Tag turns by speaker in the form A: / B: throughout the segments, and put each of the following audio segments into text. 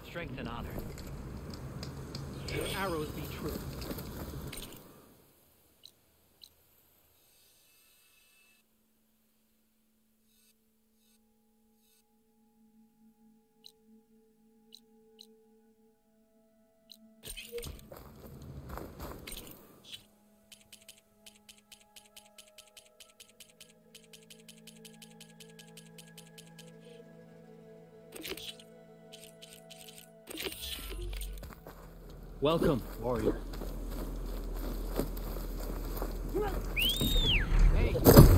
A: strength and honor. Your arrows be true. Welcome, warrior. Hey.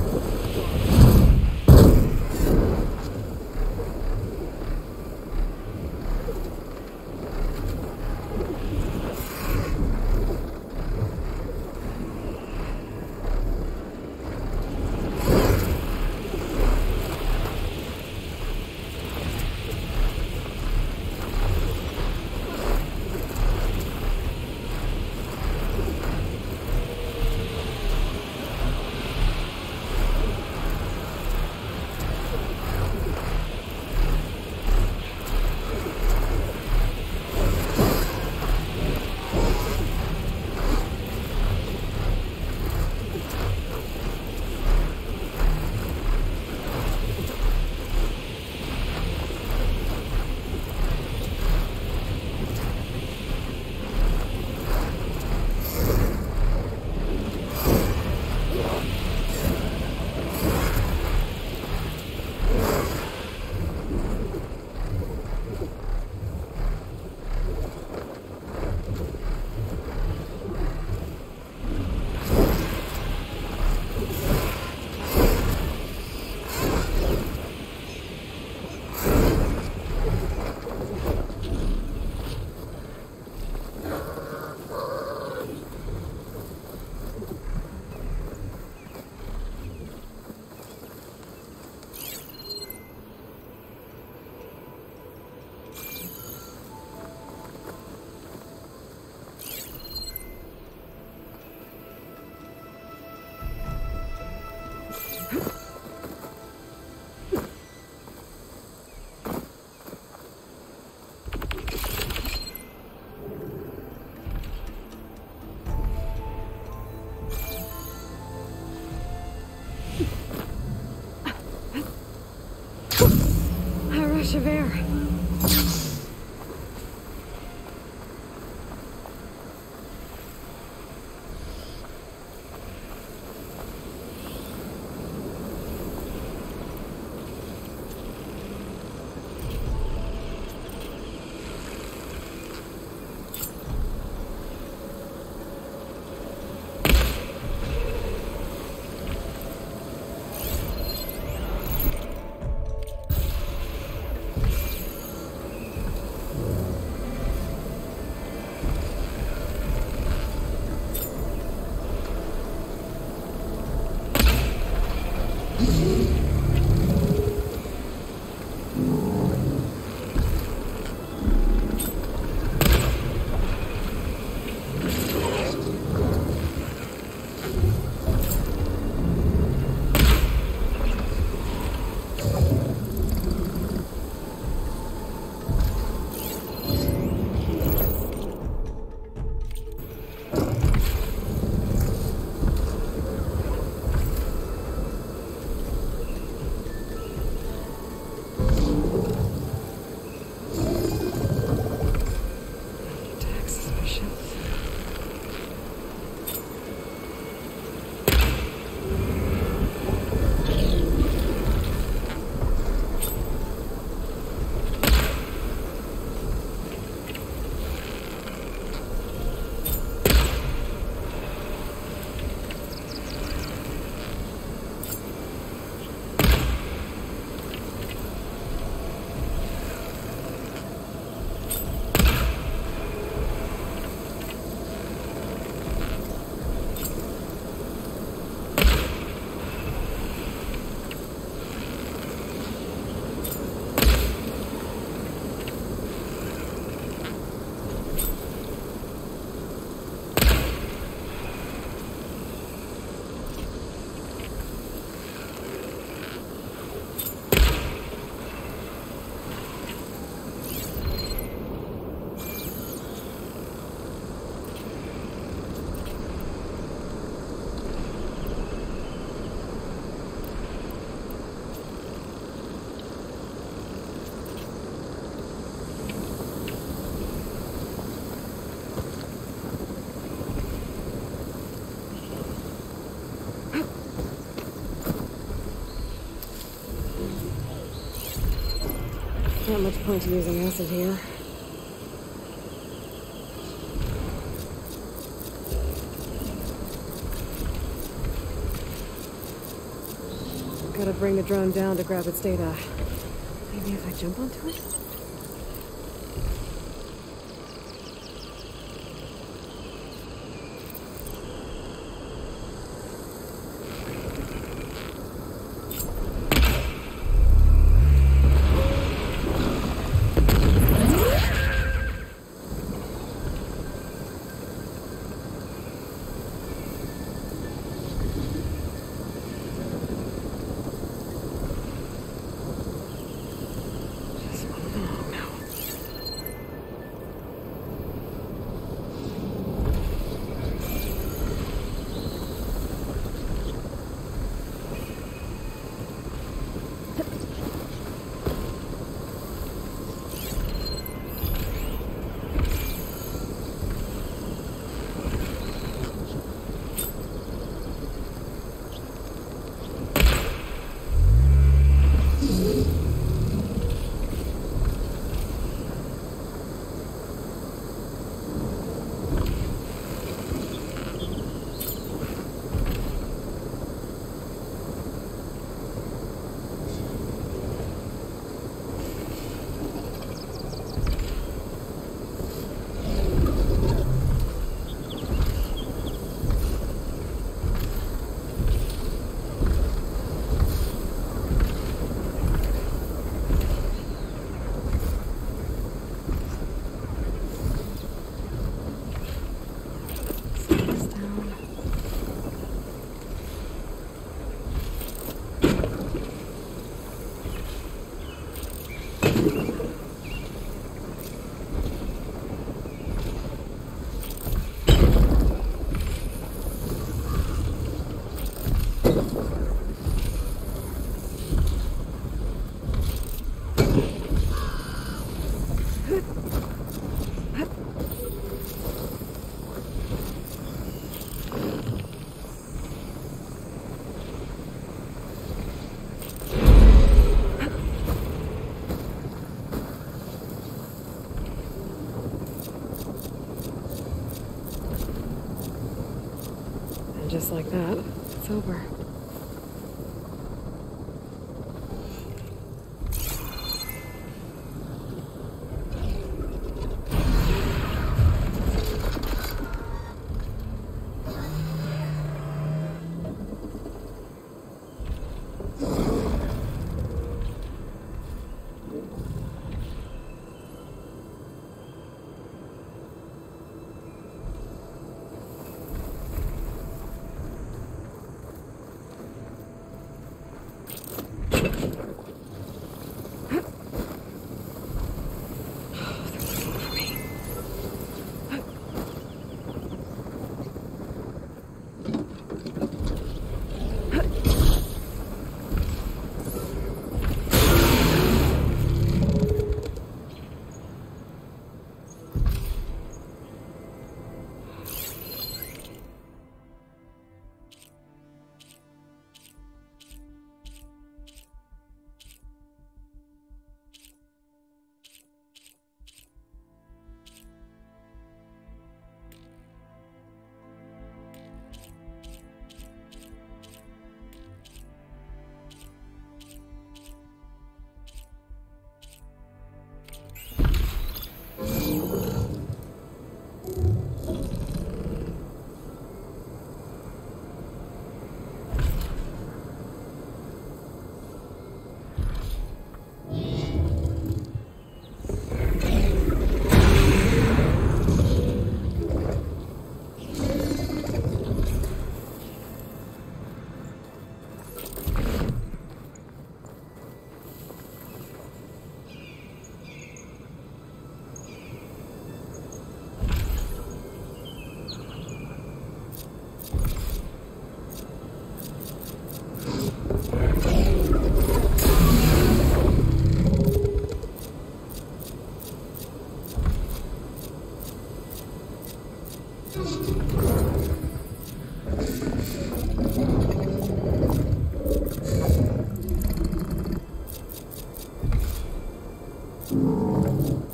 B: Javert. Not much point to using acid here. Gotta bring the drone down to grab its data. Maybe if I jump onto it? Just like that, it's over.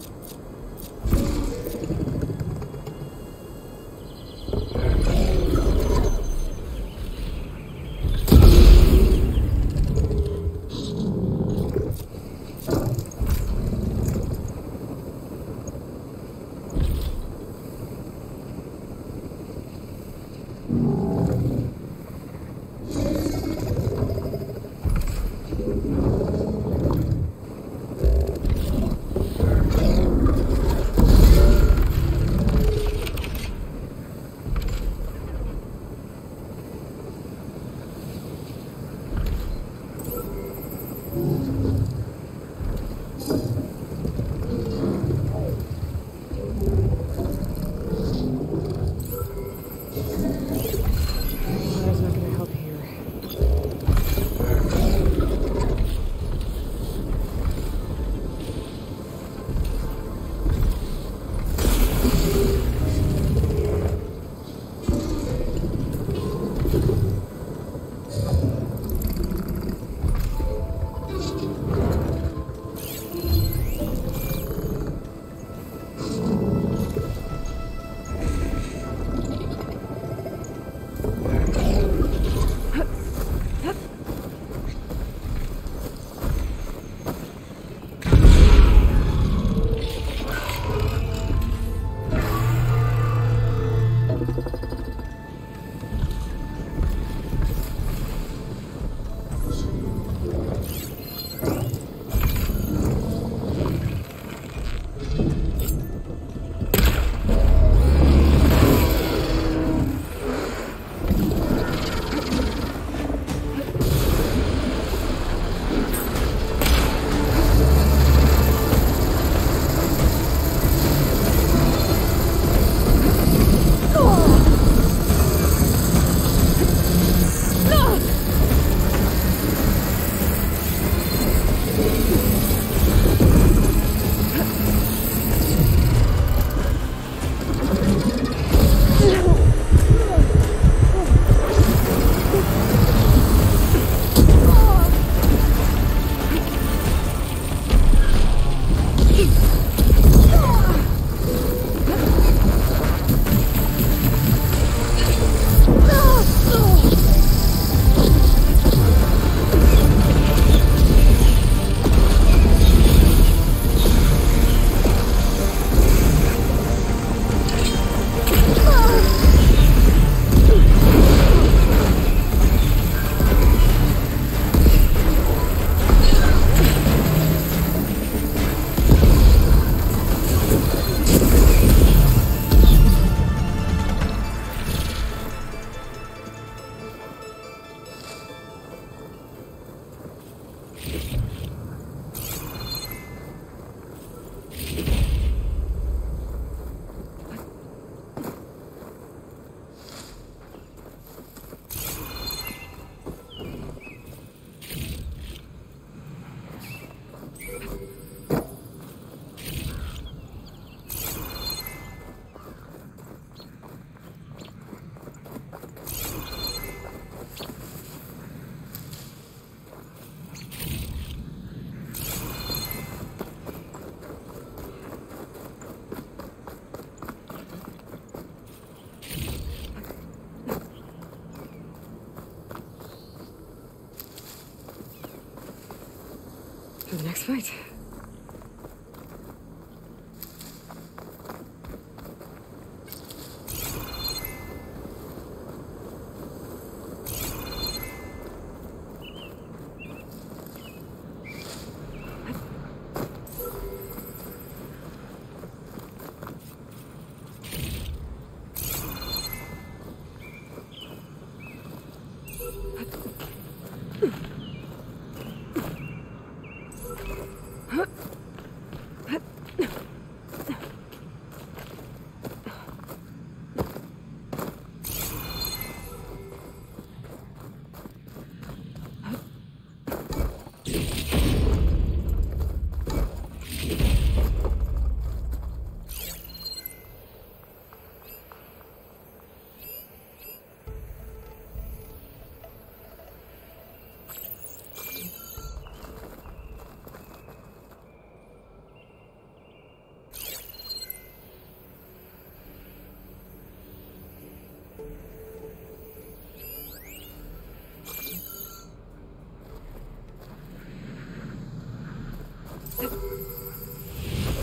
B: Water's not gonna help here. For the next fight.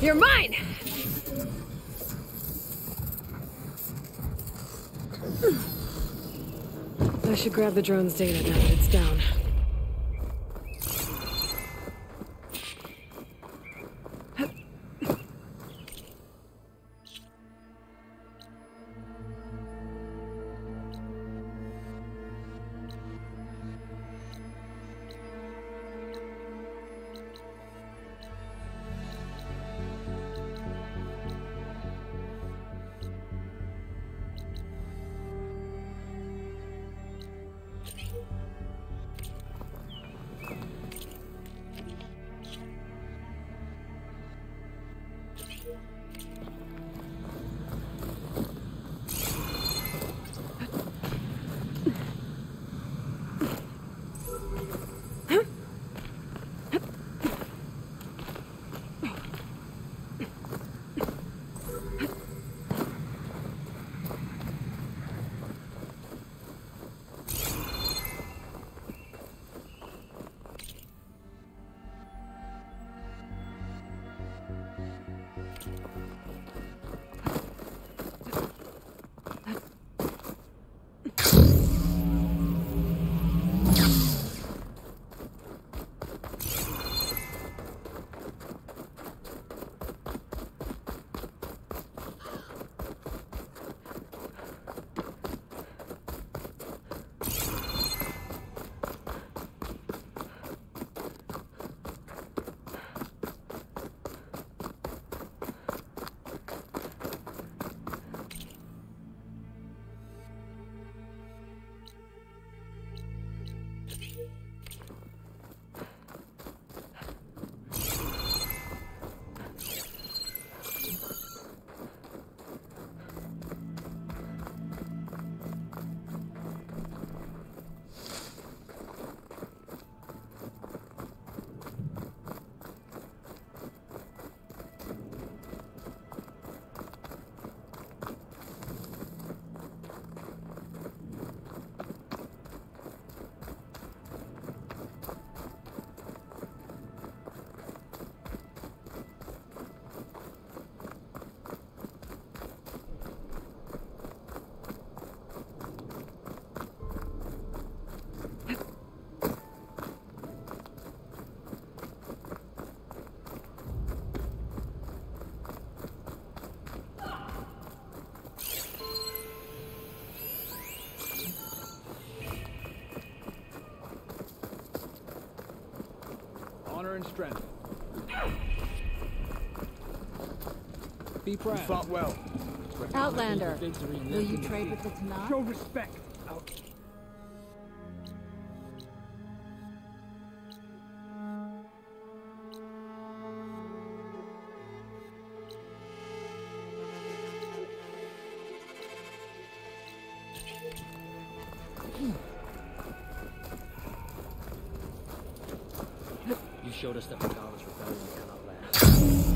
B: You're mine! I should grab the drone's data now that it's down.
A: Honor and strength. Be proud.
C: You fought well.
D: Outlander, will you trade with the Tanakh?
C: Show respect. Out.
A: You showed us that Regalla's rebellion cannot last.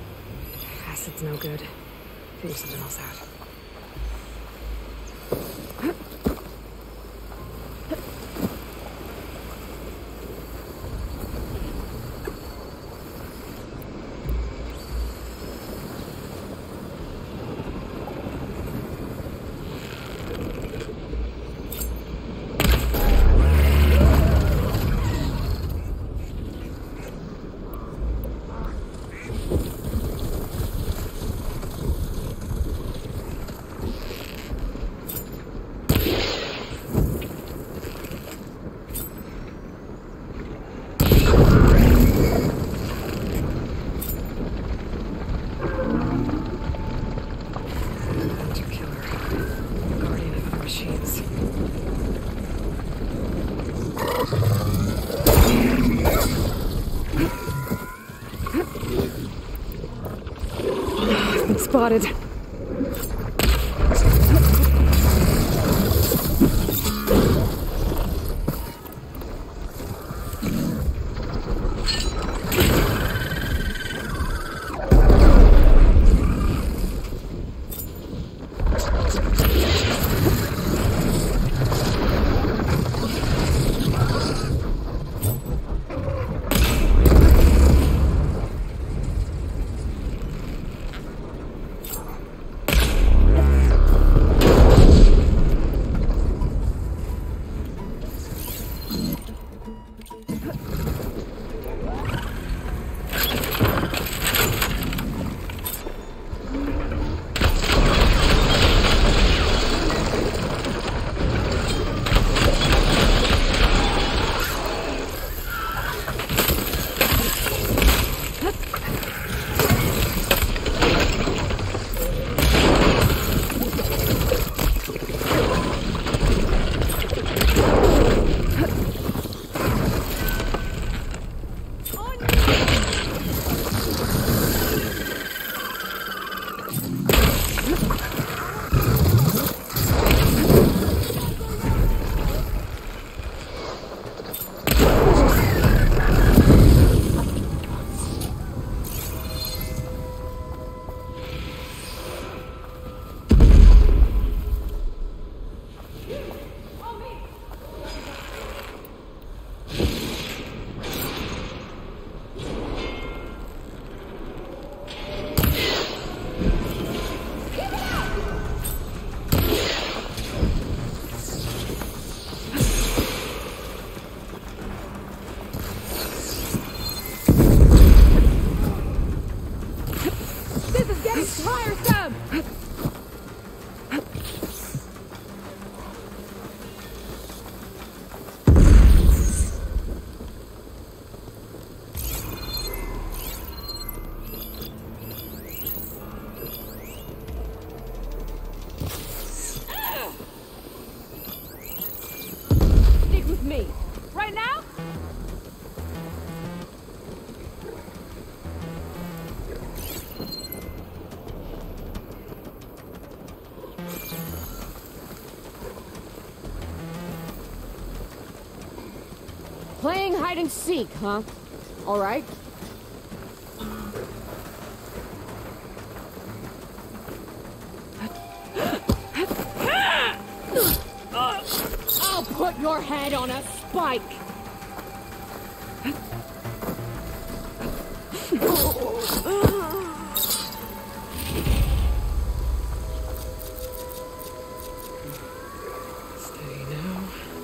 B: Acid's no good. Figure something else out. machines. I've been spotted.
C: Playing hide and seek, huh? All right. I'll put your head on a spike.
B: Steady now.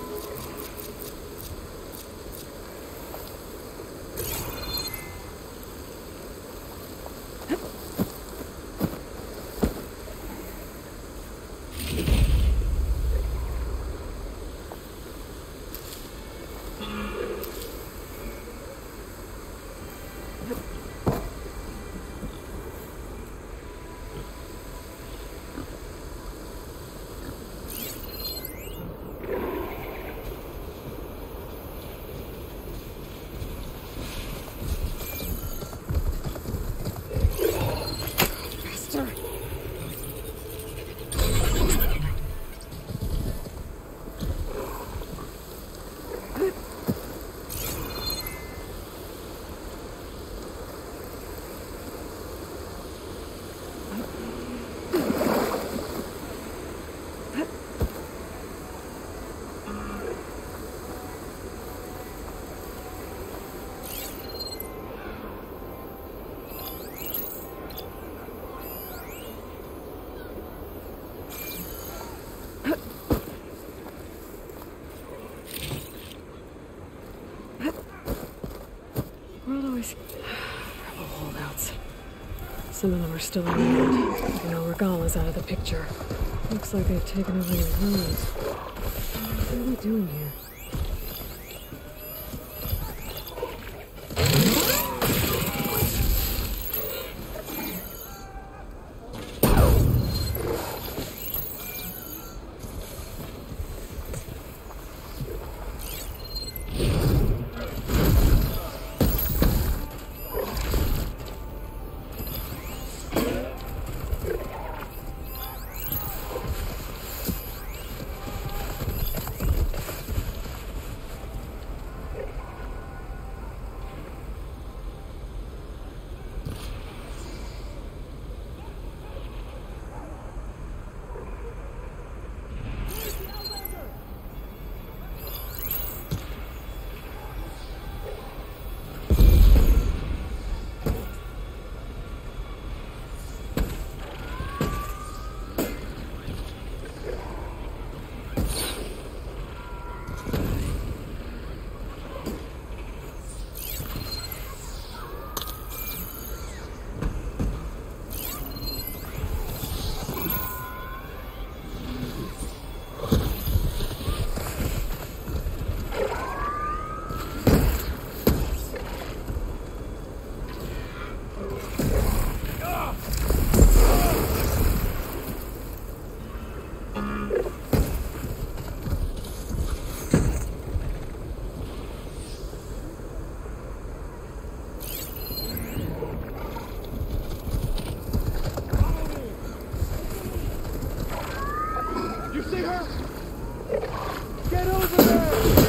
B: Rebel holdouts. Some of them are still around. You know, Regala's out of the picture. Looks like they've taken over the ruins. What are we doing here?
A: You see her? Get over there!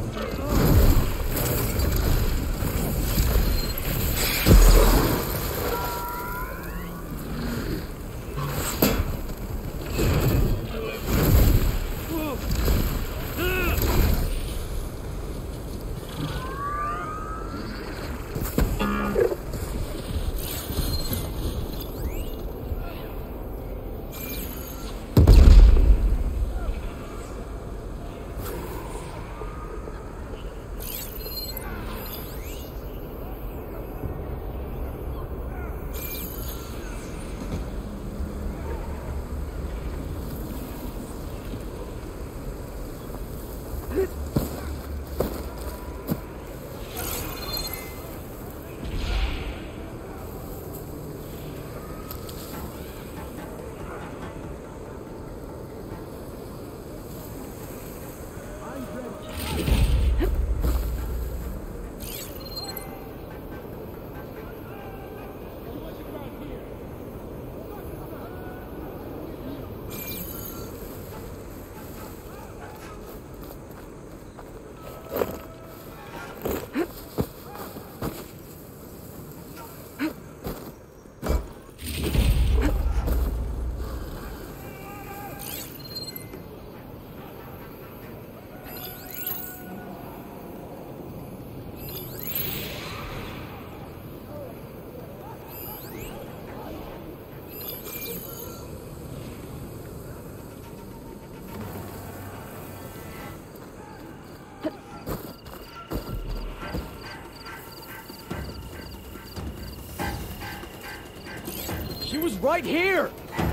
A: She was right here!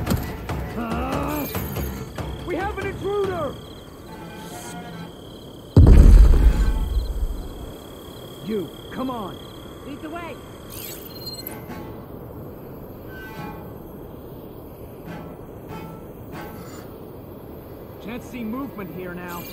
A: We have an intruder! You, come on!
C: Lead the way.
A: Can't see movement here now.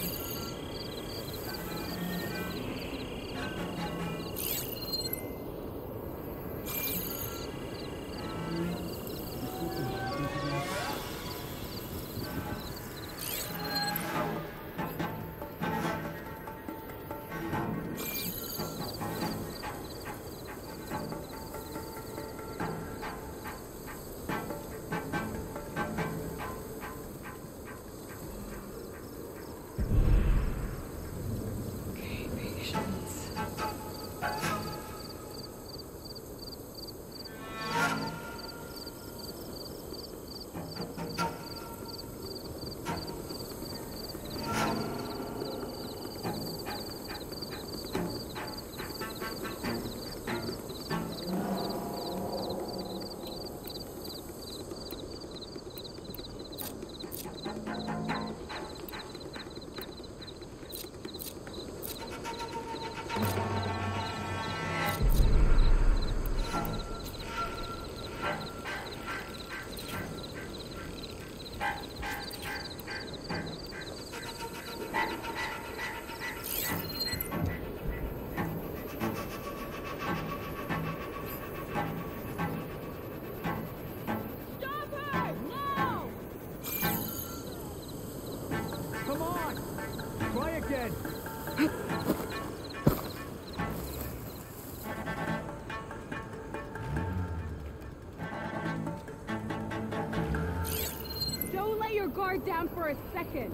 B: Okay, patience.
C: Stop her! No!
A: Come on! Try again!
C: Don't let your guard down for a second.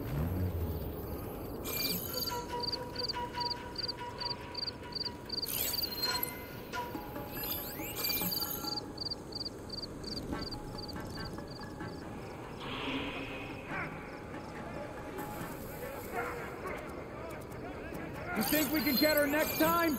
A: You think we can get her next time?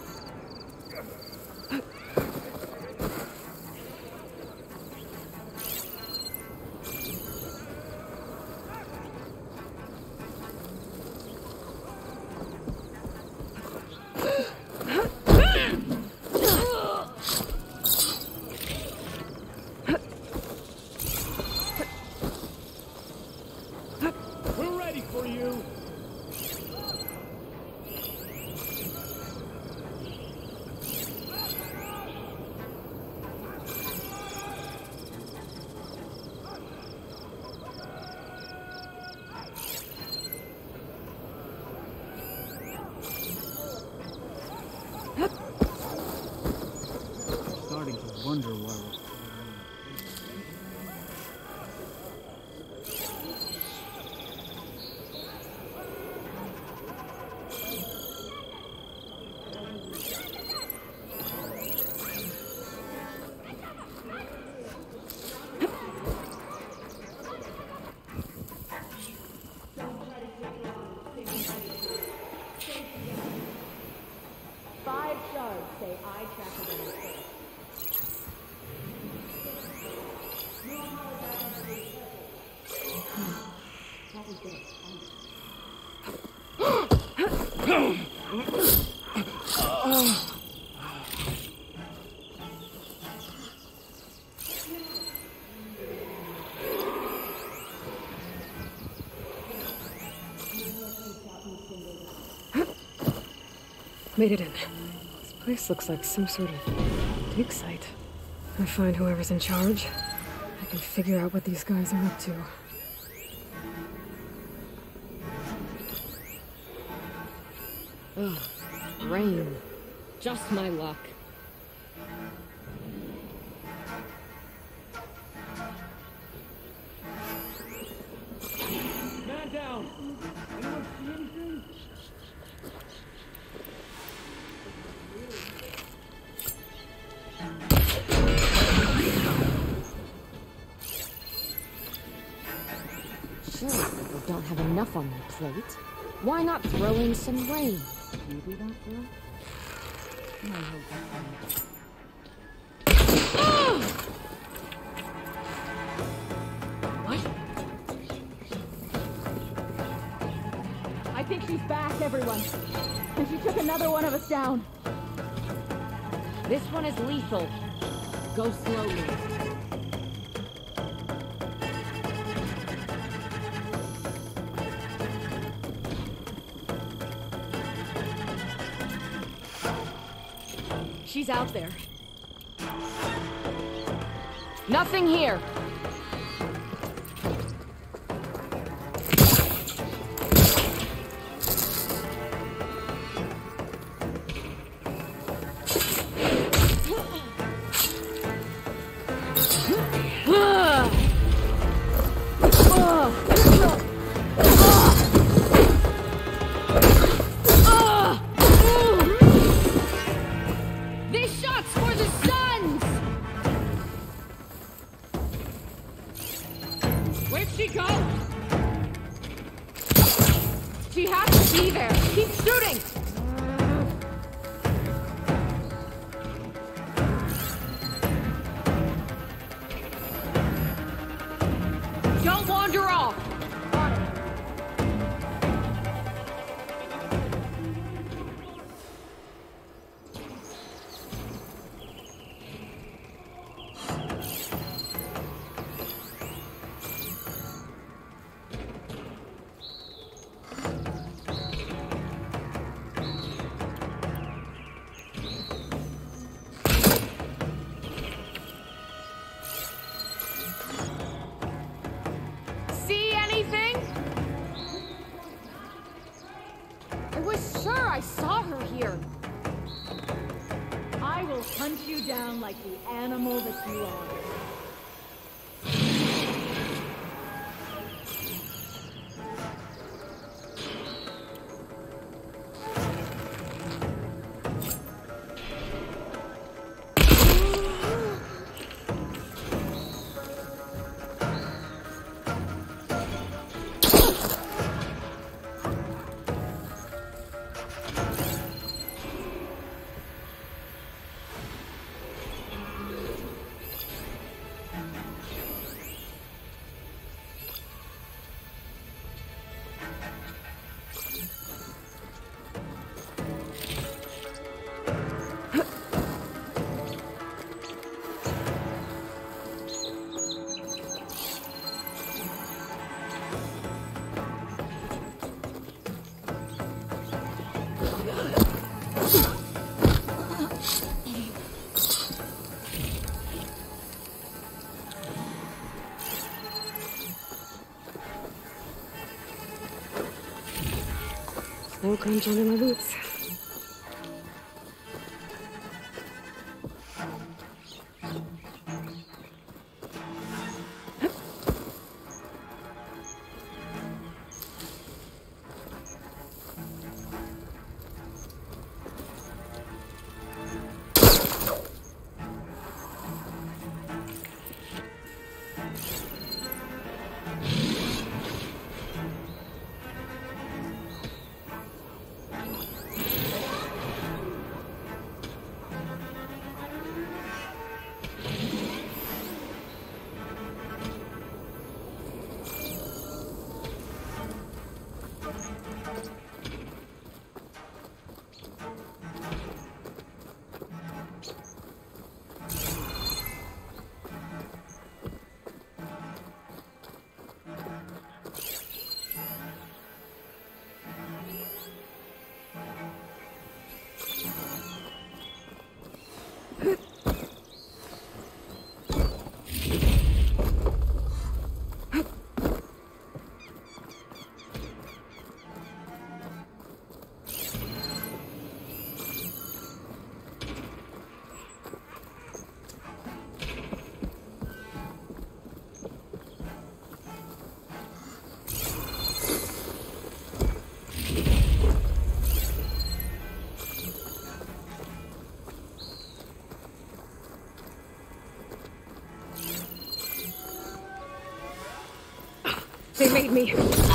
B: Made it in. This place looks like some sort of dig site. I find whoever's in charge. I can figure out what these guys are up to.
C: Ugh, rain. Just my luck.
A: Man down! Anyone see anything?
C: Sure, people don't have enough on their plate. Why not throw in some rain? Can you do that, girl? I hope that's
B: What?
D: I think she's back, everyone. And she took another one of us down.
C: This one is lethal. Go slowly.
D: She's out there.
C: Nothing here. Where'd she go? She has to be there. Keep shooting. Don't wander off. See anything? I was sure I saw her here.
D: I will hunt you down like the animal that you are.
B: No crunch under my boots. They made me.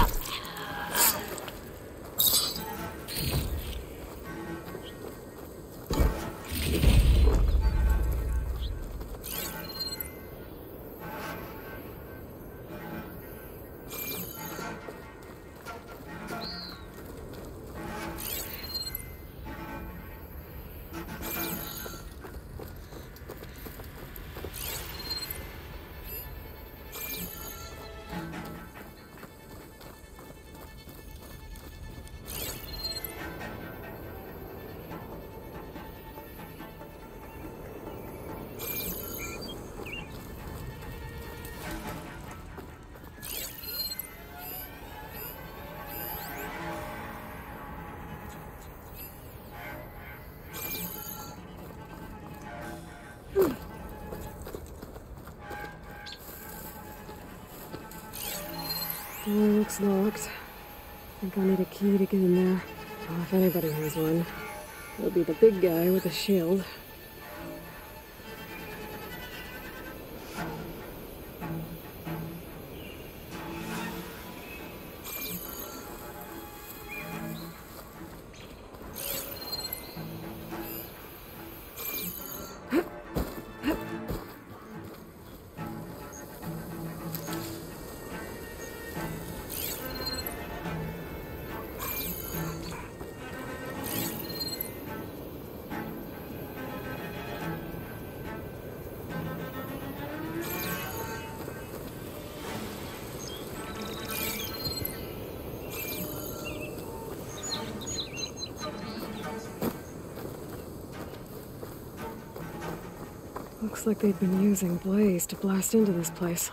B: Door looks locked. I think I'll need a key to get in there. Oh, if anybody has one, it'll be the big guy with the shield. Looks like they've been using Blaze to blast into this place.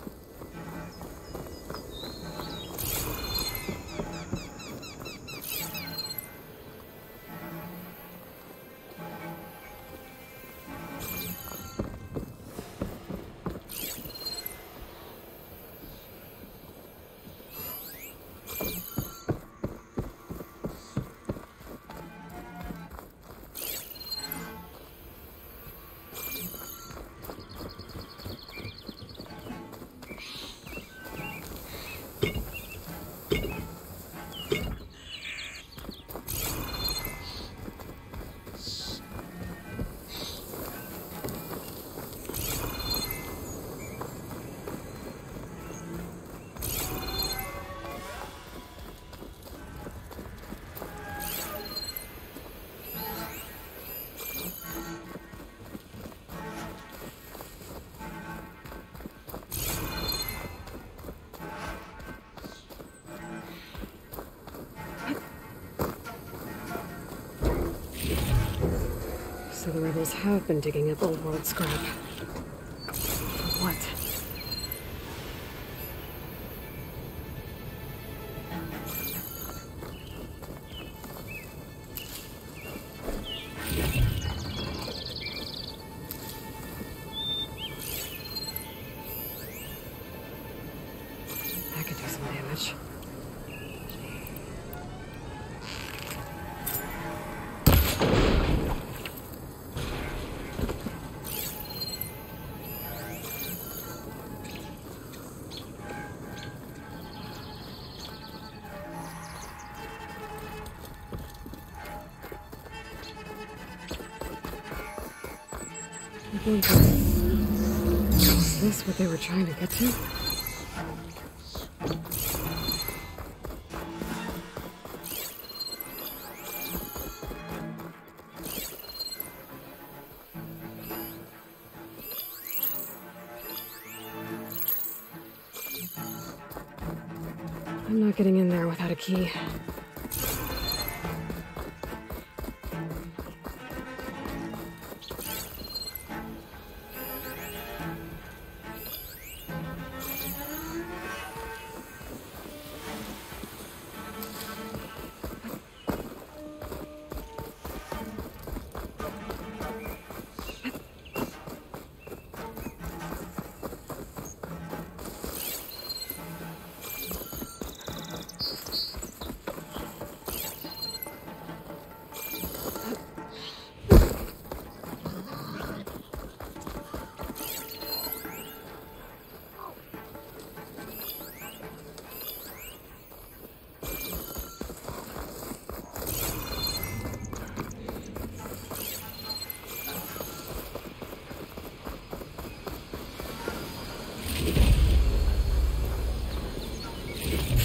B: So the rebels have been digging up old world scrap. For what? That could do some damage. Is this what they were trying to get to? I'm not getting in there without a key.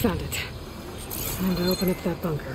B: Found it. Time to open up that bunker.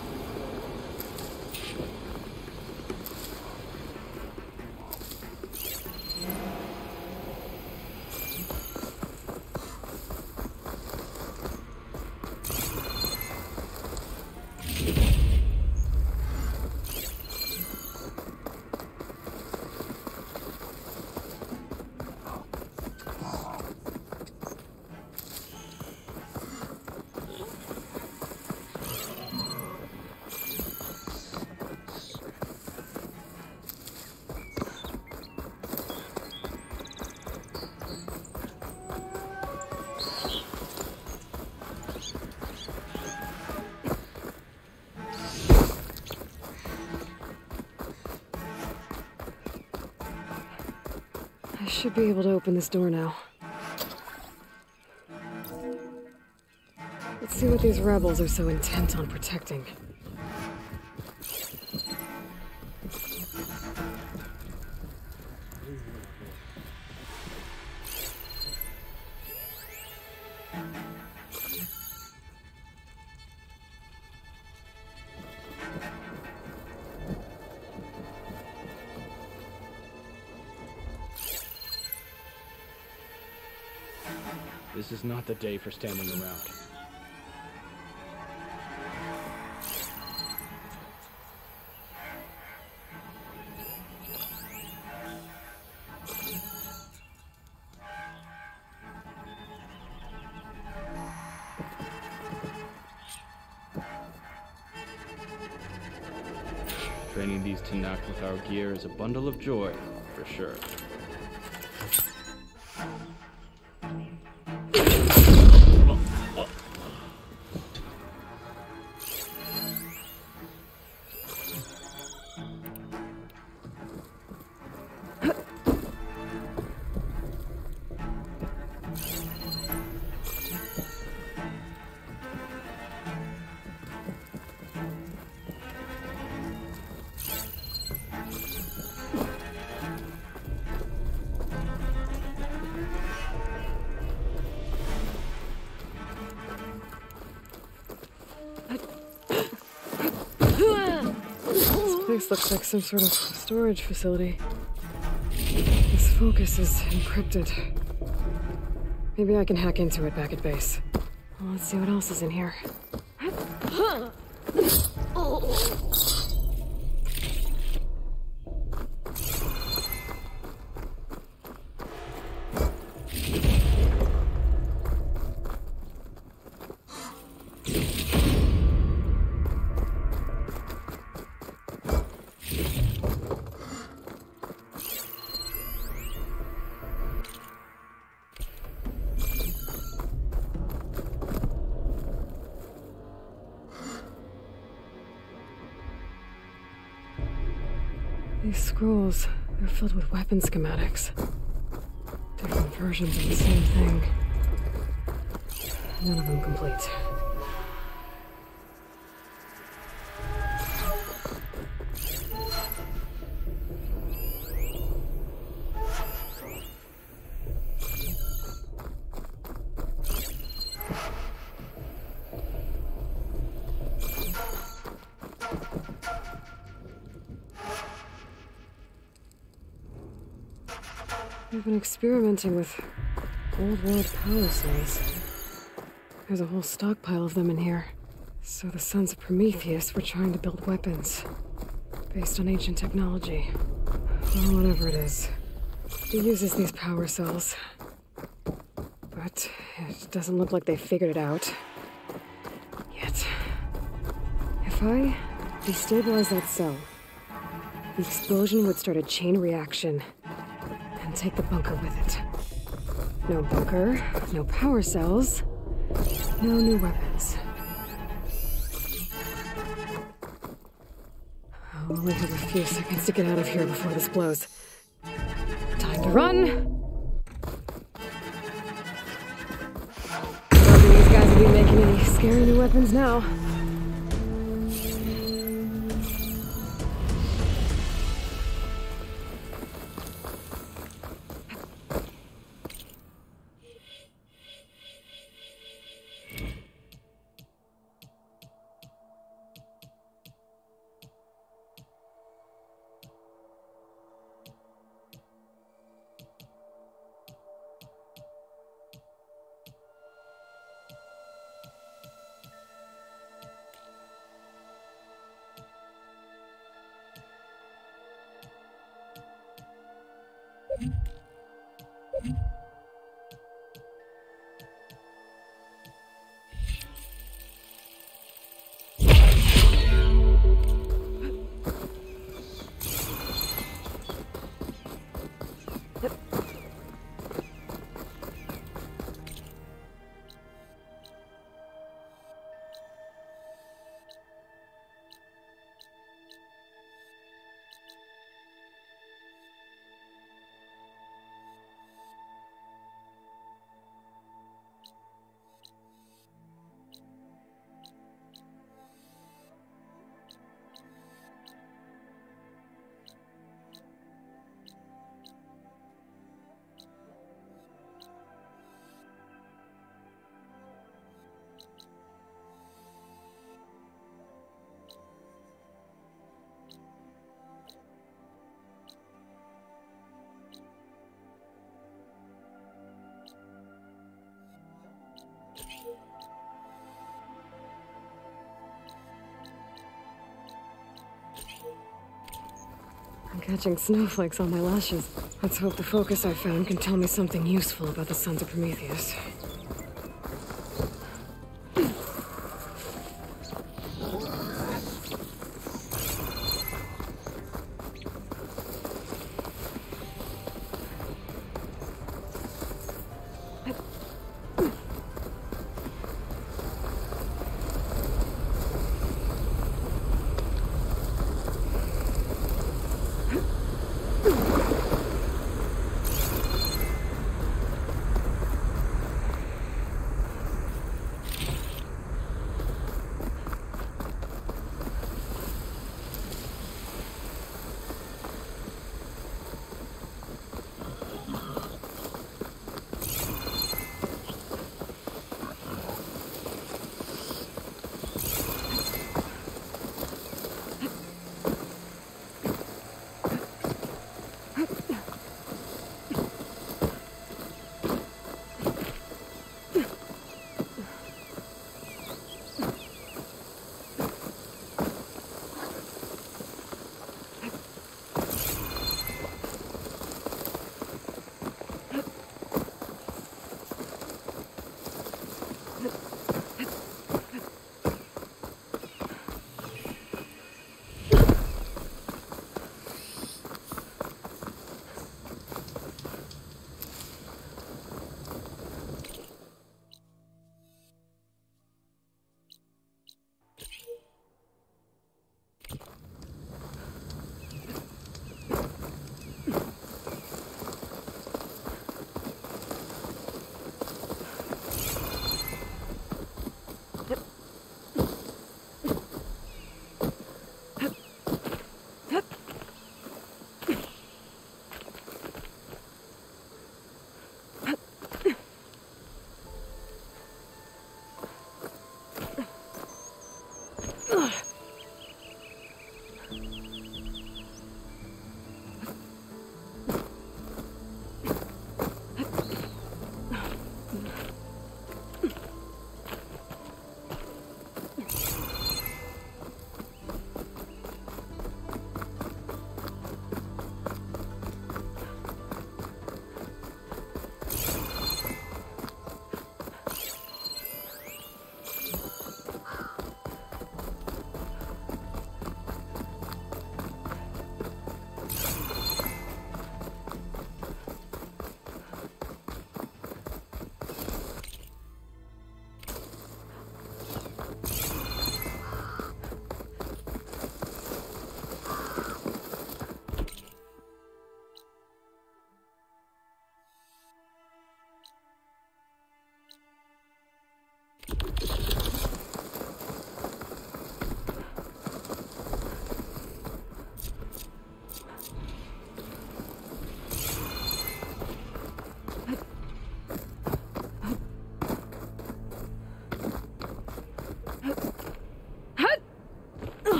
B: I should be able to open this door now. Let's see what these rebels are so intent on protecting.
A: This is not the day for standing around. Training these Tenakth with our gear is a bundle of joy, for sure. This looks like some sort of storage facility. This focus is encrypted. Maybe I can hack into it back at base. Well, let's see what else is in here. These scrolls, they're filled with weapon schematics. Different versions of the same thing. None of them complete. They've been experimenting with old world power cells. There's a whole stockpile of them in here. So the Sons of Prometheus were trying to build weapons based on ancient technology. Or whatever it is. It uses these power cells. But it doesn't look like they figured it out. Yet. If I destabilize that cell, the explosion would start a chain reaction and take the bunker with it. No bunker, no power cells, no new weapons. I'll only have a few seconds to get out of here before this blows. Time to run! I don't think these guys will be making any scary new weapons now. I'm catching snowflakes on my lashes. Let's hope the focus I found can tell me something useful about the Sons of Prometheus.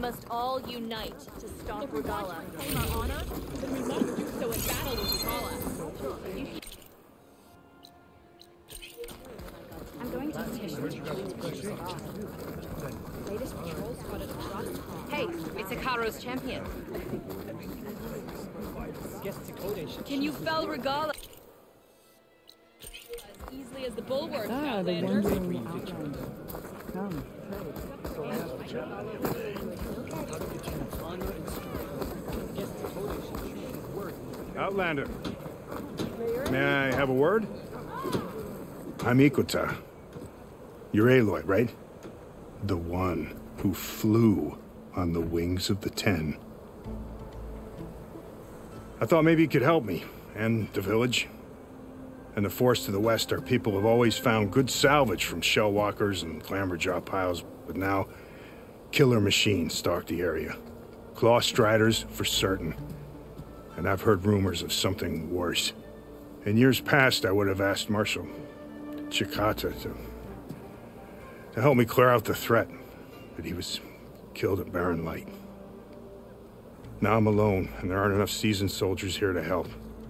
D: must all unite to stop Regala. If we want to reclaim our honor, then we must do so in battle with Regala.
C: I'm going to petition to join the Picture's God. Latest patrol spotted a cross.
E: Hey, it's Ikaro's champion. Can you fell Regala as easily as the bulwark, Outlander?
C: Come,
F: Outlander, may I have a word? I'm Ikota. You're Aloy, right? The one who flew on the wings of the Ten. I thought maybe you could help me, and the village. And the forest to the west, our people have always found good salvage from shellwalkers and clamberjaw piles, but now killer machines stalk the area. Claw striders, for certain. And I've heard rumors of something worse. In years past, I would have asked Marshal Chikata to help me clear out the threat, but he was killed at Barren Light. Now I'm alone, and there aren't enough seasoned soldiers here to help.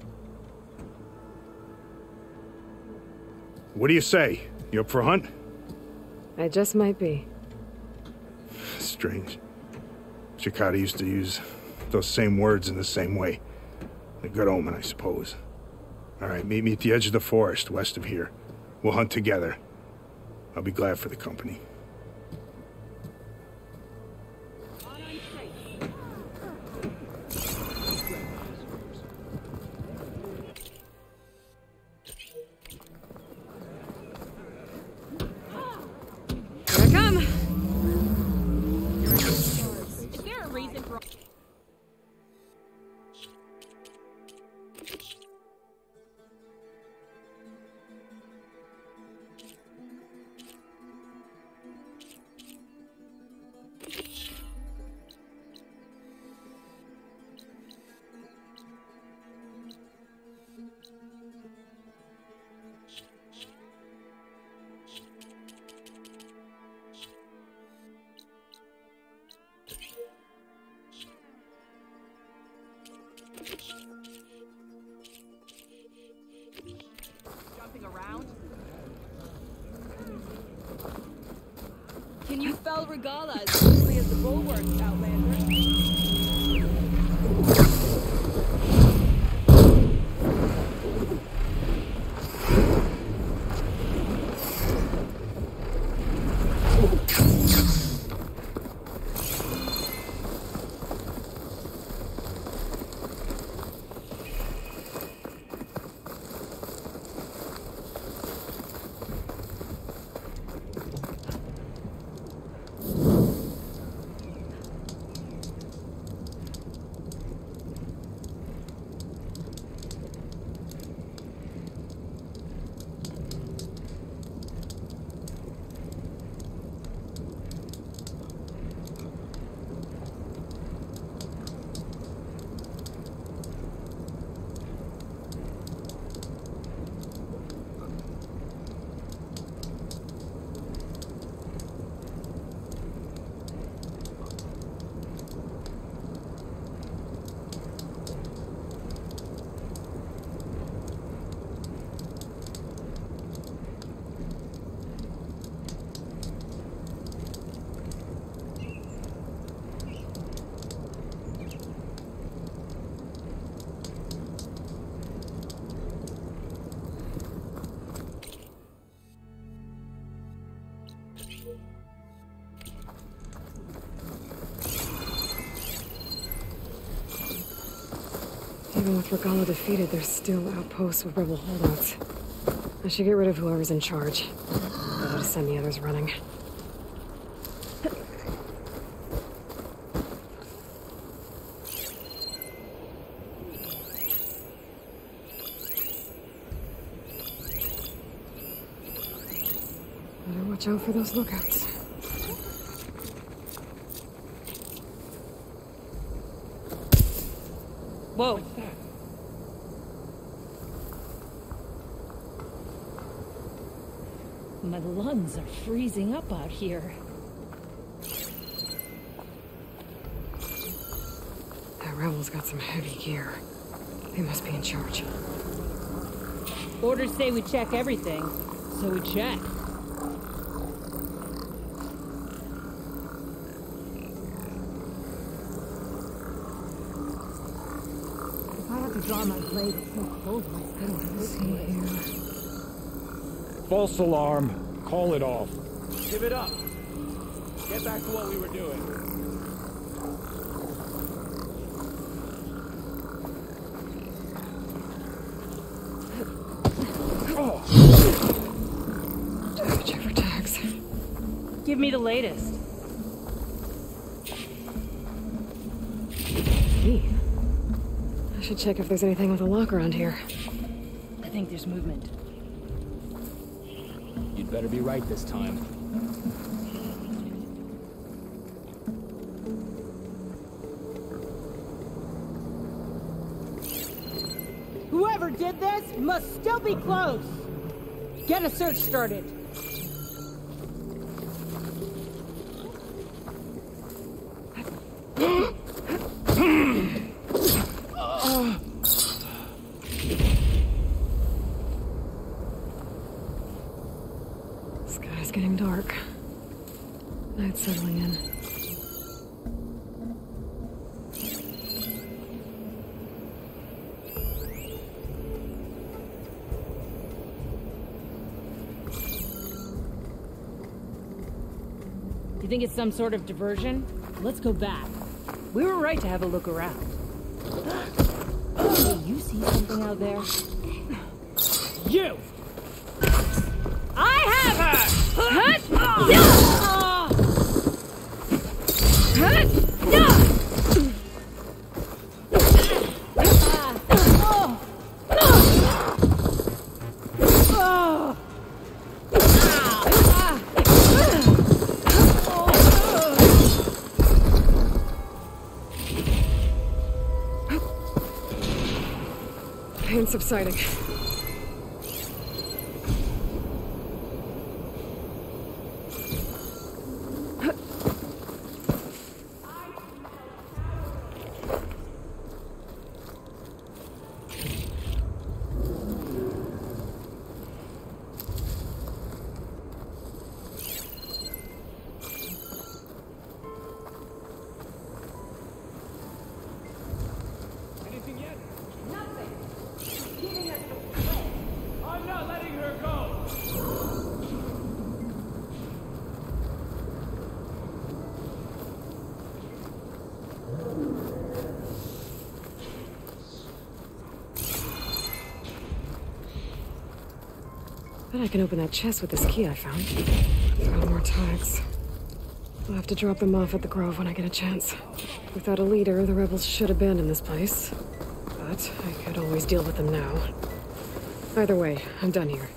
F: What do you say? You up for a hunt?
A: I just might be.
F: Strange. Chikata used to use those same words in the same way. A good omen, I suppose. All right, meet me at the edge of the forest, west of here. We'll hunt together. I'll be glad for the company.
A: Here I come!
D: Is there a reason for... jumping around?
E: Can you fell Regala as easily as the bulwark, Outlander?
A: Even with Regala defeated, there's still outposts with rebel holdouts. I should get rid of whoever's in charge. I'll have to send the others running. Better watch out for those lookouts.
E: Whoa. My lungs are freezing up out here.
A: Patrol's got some heavy gear. They must be in charge.
D: Orders say we check everything, so we check.
C: If I have to draw my blade, it's no cold. I don't see here.
G: False alarm. Call it off. Give it up. Get back to what we were doing.
A: Check for tags.
D: Give me the latest.
A: Gee. I should check if there's anything with a lock around here.
D: I think there's movement.
G: You'd better be right this time.
D: Whoever did this must still be close. Get a search started.
A: Sky's getting dark. Night's settling in.
D: You think it's some sort of diversion? Let's go back. We were right to have a look around. Hey, you see something out there?
G: You!
D: I have her!
A: Pain subsiding.
G: Anything yet? I'm not letting her go!
A: Bet I can open that chest with this key I found. Found more tags. I'll have to drop them off at the Grove when I get a chance. Without a leader, the rebels should abandon this place. But I could always deal with them now. Either way, I'm done here.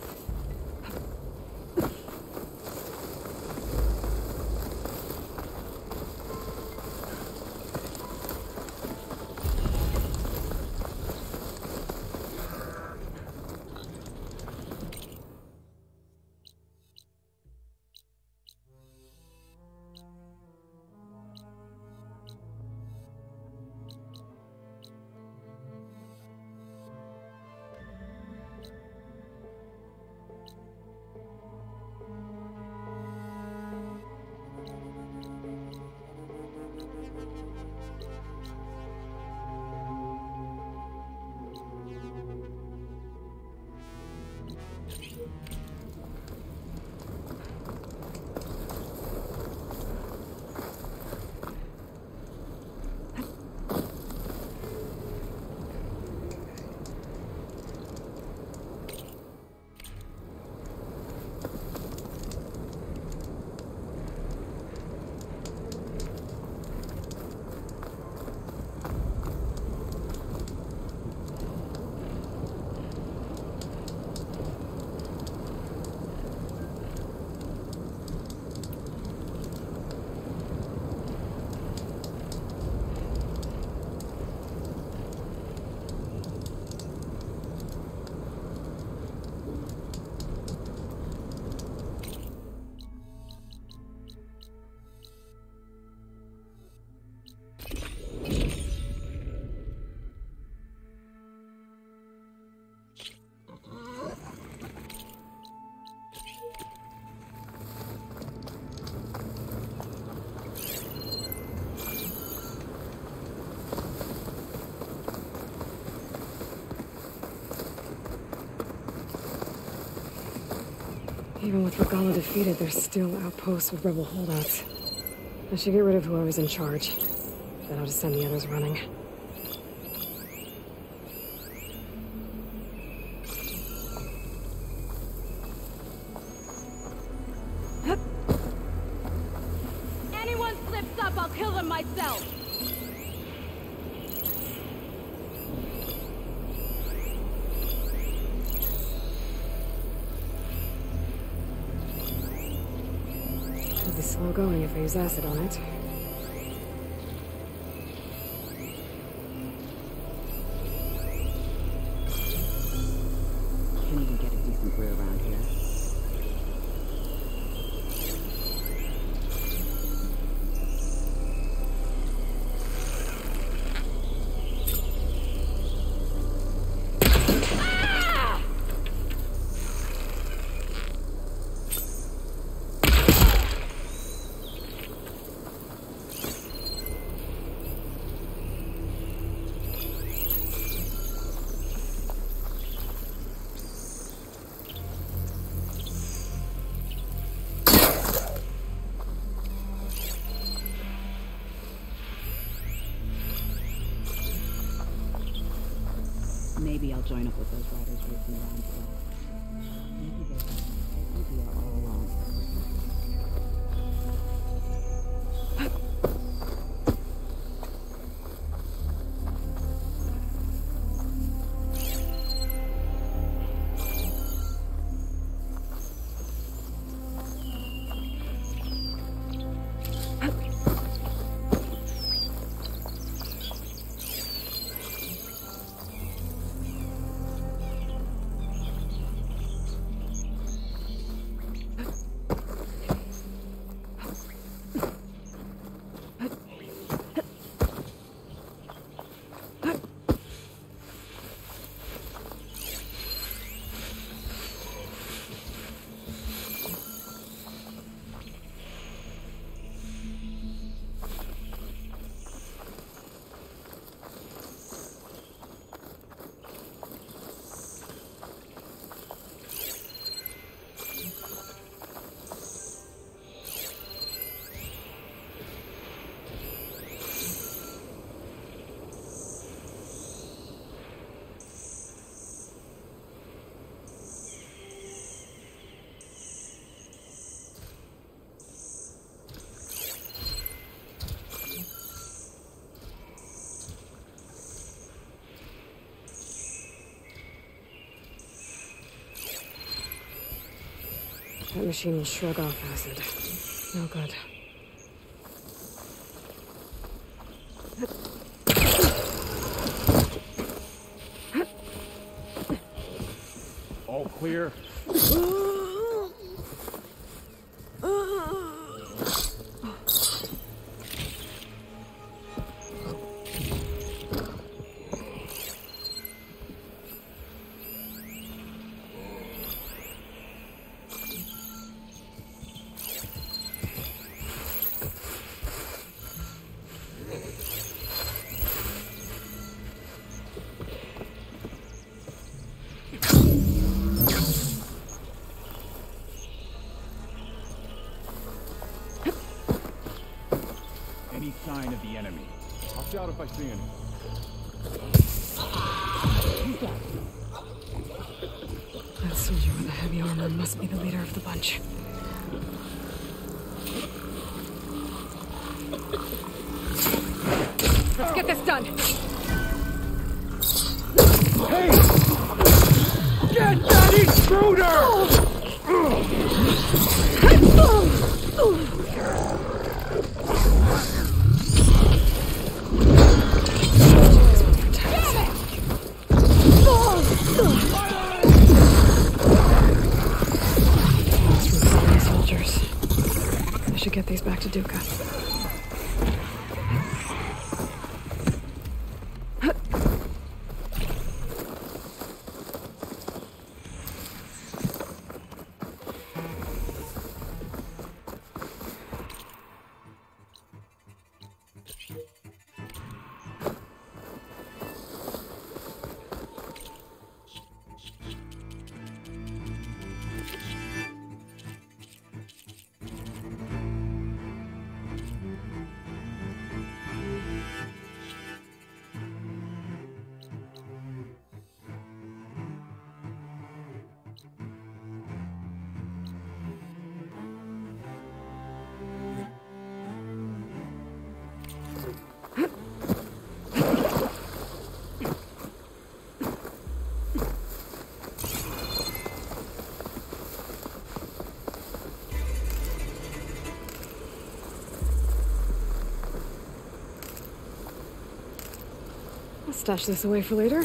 A: Even with Regala defeated, there's still outposts with rebel holdouts. I should get rid of whoever's in charge. Then I'll just send the others running.
D: Anyone slips up, I'll kill them myself!
A: It'll be slow going if I use acid on it.
C: Can't even get a decent brew around here. Maybe I'll join up with those riders racing around today. Maybe they have an idea all along.
A: That machine will shrug off acid. No good.
G: All clear? Any sign of the enemy? I'll shout if I see any.
A: That soldier with the heavy armor must be the leader of the bunch. Let's get this done!
G: Hey! Get that intruder!
A: Soldiers. I should get these back to Duca. stash this away for later.